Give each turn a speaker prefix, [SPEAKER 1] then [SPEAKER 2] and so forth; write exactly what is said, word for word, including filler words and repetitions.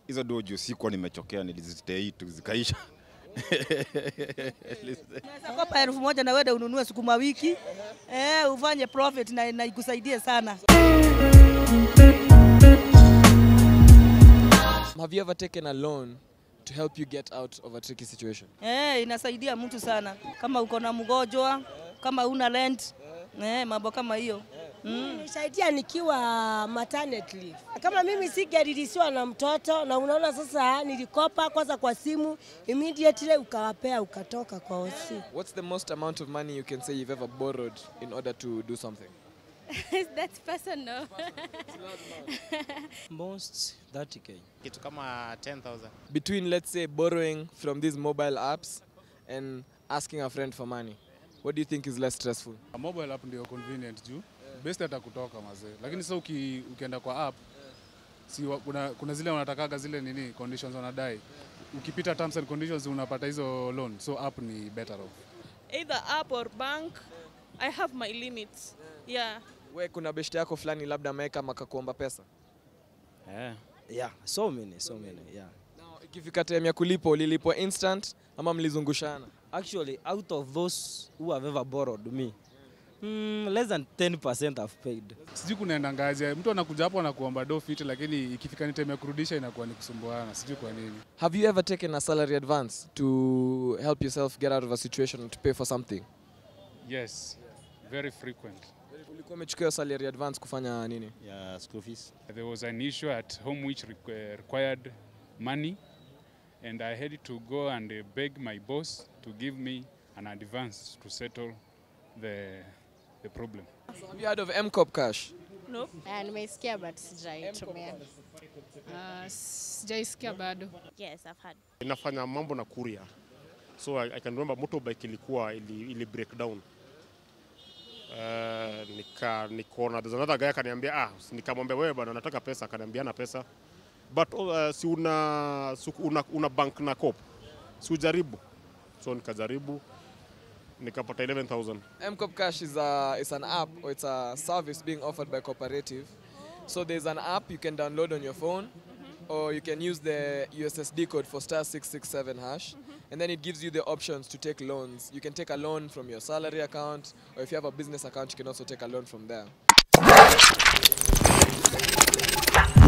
[SPEAKER 1] Hizo dojo sikuwa nimechokea, nilizitei tu zikaisha.
[SPEAKER 2] Unaweza kopa elfu moja na wewe ununue sukuma wiki, eh ufanye profit na, na ikusaidie sana.
[SPEAKER 3] Have you ever taken a loan to help you get out of a tricky situation?
[SPEAKER 2] Eh, inasaidia mtu sana. Kama uko na mgonjwa, kama una rent, eh mambo kama hiyo.
[SPEAKER 4] Mm. Nisaidia nikiwa maternity leave. Kama mimi sigeririsiwa na mtoto na unaona sasa nilikopa kwanza kwa simu, immediately ukawapea ukatoka kwa hosi.
[SPEAKER 3] What's the most amount of money you can say you've ever borrowed in order to do something?
[SPEAKER 5] That's personal.
[SPEAKER 6] Most thirty K.
[SPEAKER 7] Kitu kama ten thousand.
[SPEAKER 3] Between, let's say, borrowing from these mobile apps and asking a friend for money, what do you think is less stressful?
[SPEAKER 8] A mobile app ndio convenient juu. Best hata kutoka mazee. Lakini sasa uki, ukienda kwa app, si kuna, kuna zile wanatakaga zile nini conditions wanadai. Ukipita terms and conditions unapata hizo loan. So app ni better off.
[SPEAKER 9] Either app or bank, I have my limits. Yeah.
[SPEAKER 3] We kuna beshte yako fulani labda ameweka makakuomba pesa?
[SPEAKER 6] Yeah. Yeah, so many, so many, yeah.
[SPEAKER 3] Now, ikifika time ya kulipo, ulilipwa instant ama mlizungushana?
[SPEAKER 6] Actually, out of those who have ever borrowed me, mm, less than ten percent have paid.
[SPEAKER 8] Sijui kunaenda ngaje. Mtu anakuja hapo anakuomba do fit lakini ikifika ni time ya kurudisha inakuwa ni kusumbuana. Sijui kwa nini.
[SPEAKER 3] Have you ever taken a salary advance to help yourself get out of a situation to pay for something?
[SPEAKER 8] Yes. Very frequent.
[SPEAKER 3] Ulikuwa umechukua salary advance kufanya nini?
[SPEAKER 6] Yeah, school fees.
[SPEAKER 8] There was an issue at home which required money and I had to go and beg my boss to give me an advance to settle the the problem.
[SPEAKER 3] So have you heard of MCo-op Cash?
[SPEAKER 5] No.
[SPEAKER 10] Ah, nimeisikia but sijaitumia.
[SPEAKER 9] Ah, sijaisikia bado.
[SPEAKER 5] Yes, I've had.
[SPEAKER 11] Inafanya mambo na courier. So I, I can remember motorbike ilikuwa ili, ili break down. Uh, nika nikaona there's another guy akaniambia ah nikamwambia wewe bwana nataka pesa, akaniambia na pesa but uh, si una, una una bank na co-op, si ujaribu. So nikajaribu nikapata eleven thousand.
[SPEAKER 3] MCo-op Cash is a is an app or it's a service being offered by cooperative. So there's an app you can download on your phone, mm-hmm. or you can use the U S S D code for star six six seven hash, mm-hmm. and then it gives you the options to take loans. You can take a loan from your salary account, or if you have a business account, you can also take a loan from there.